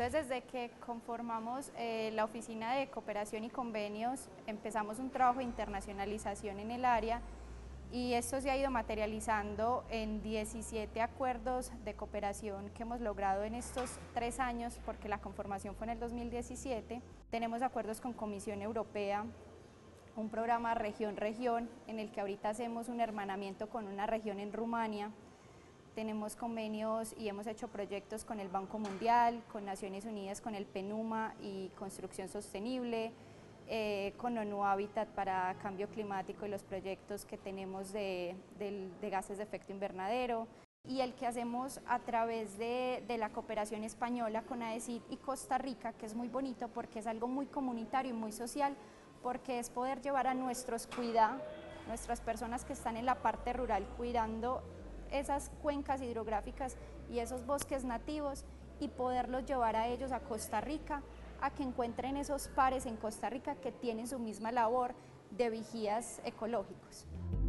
Entonces, desde que conformamos la Oficina de Cooperación y Convenios, empezamos un trabajo de internacionalización en el área y esto se ha ido materializando en 17 acuerdos de cooperación que hemos logrado en estos 3 años, porque la conformación fue en el 2017. Tenemos acuerdos con Comisión Europea, un programa región-región en el que ahorita hacemos un hermanamiento con una región en Rumania. Tenemos convenios y hemos hecho proyectos con el Banco Mundial, con Naciones Unidas, con el PNUMA y Construcción Sostenible, con ONU Habitat para Cambio Climático y los proyectos que tenemos de gases de efecto invernadero, y el que hacemos a través de la cooperación española con AECID y Costa Rica, que es muy bonito porque es algo muy comunitario y muy social, porque es poder llevar a nuestras personas que están en la parte rural cuidando esas cuencas hidrográficas y esos bosques nativos y poderlos llevar a ellos a Costa Rica, a que encuentren esos pares en Costa Rica que tienen su misma labor de vigías ecológicos.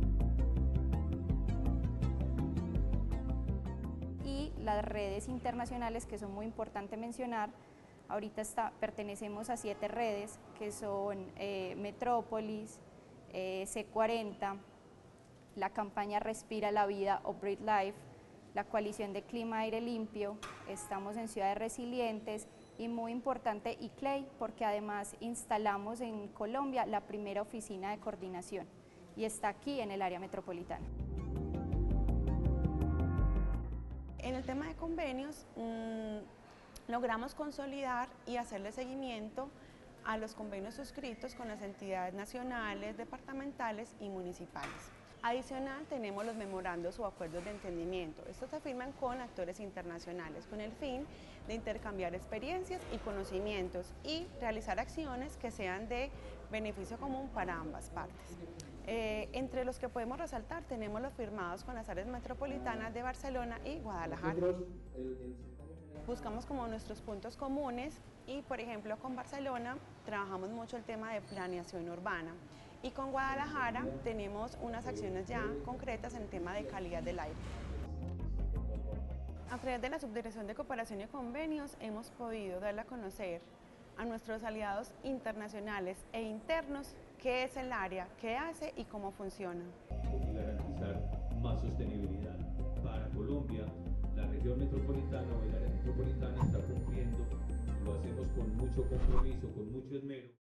Y las redes internacionales, que son muy importantes mencionar, ahorita pertenecemos a 7 redes, que son Metrópolis, C40, la campaña Respira la Vida o Breathe Life, la coalición de Clima Aire Limpio, estamos en Ciudades Resilientes y muy importante ICLEI, porque además instalamos en Colombia la primera oficina de coordinación y está aquí en el área metropolitana. En el tema de convenios, logramos consolidar y hacerle seguimiento a los convenios suscritos con las entidades nacionales, departamentales y municipales. Adicional, tenemos los memorandos o acuerdos de entendimiento. Estos se firman con actores internacionales con el fin de intercambiar experiencias y conocimientos y realizar acciones que sean de beneficio común para ambas partes. Entre los que podemos resaltar tenemos los firmados con las áreas metropolitanas de Barcelona y Guadalajara. Buscamos como nuestros puntos comunes y, por ejemplo, con Barcelona trabajamos mucho el tema de planeación urbana y con Guadalajara tenemos unas acciones ya concretas en el tema de calidad del aire. A través de la Subdirección de Cooperación y Convenios hemos podido darle a conocer a nuestros aliados internacionales e internos qué es el área, qué hace y cómo funciona. Y garantizar más sostenibilidad para Colombia. La región metropolitana o el área metropolitana está cumpliendo, lo hacemos con mucho compromiso, con mucho esmero.